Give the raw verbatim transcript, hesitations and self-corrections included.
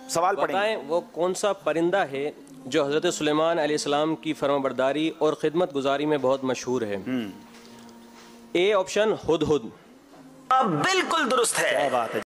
सवाल पढ़ें। वो कौन सा परिंदा है जो हज़रत सुलेमान अलैहिस्सलाम की फरमाबरदारी और खिदमत गुजारी में बहुत मशहूर है? ए ऑप्शन हुदहुद। बिल्कुल दुरुस्त है। क्या बात है।